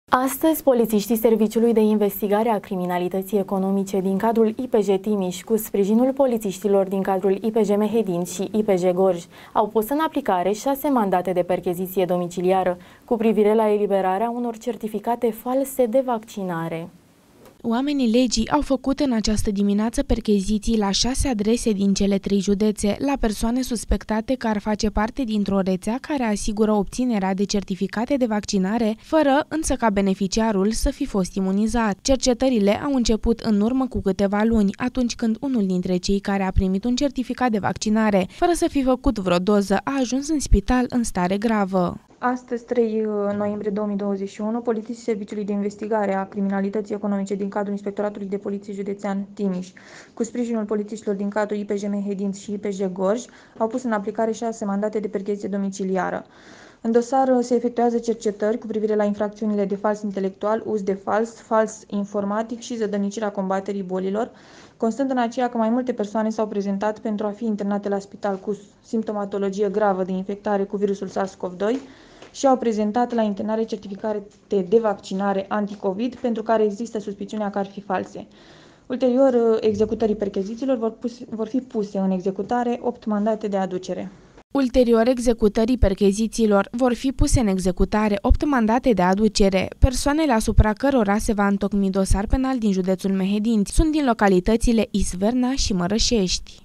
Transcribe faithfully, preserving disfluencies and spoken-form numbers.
Astăzi, polițiștii Serviciului de Investigare a Criminalității Economice din cadrul I P J Timiș, cu sprijinul polițiștilor din cadrul I P J Mehedin și I P J Gorj, au pus în aplicare șase mandate de percheziție domiciliară cu privire la eliberarea unor certificate false de vaccinare. Oamenii legii au făcut în această dimineață percheziții la șase adrese din cele trei județe, la persoane suspectate că ar face parte dintr-o rețea care asigură obținerea de certificate de vaccinare, fără însă ca beneficiarul să fi fost imunizat. Cercetările au început în urmă cu câteva luni, atunci când unul dintre cei care a primit un certificat de vaccinare, fără să fi făcut vreo doză, a ajuns în spital în stare gravă. Astăzi, trei noiembrie două mii douăzeci și unu, polițiștii Serviciului de Investigare a Criminalității Economice din cadrul Inspectoratului de Poliție Județean Timiș, cu sprijinul polițiștilor din cadrul I P J Mehedin și I P J Gorj, au pus în aplicare șase mandate de percheziție domiciliară. În dosar se efectuează cercetări cu privire la infracțiunile de fals intelectual, uz de fals, fals informatic și zădărnicirea combaterii bolilor, constând în aceea că mai multe persoane s-au prezentat pentru a fi internate la spital cu simptomatologie gravă de infectare cu virusul SARS-CoV doi și au prezentat la internare certificate de vaccinare anticovid pentru care există suspiciunea că ar fi false. Ulterior, executării perchezițiilor vor, pus, vor fi puse în executare opt mandate de aducere. Ulterior executării perchezițiilor vor fi puse în executare opt mandate de aducere. Persoanele asupra cărora se va întocmi dosar penal din județul Mehedin sunt din localitățile Isverna și Mărășești.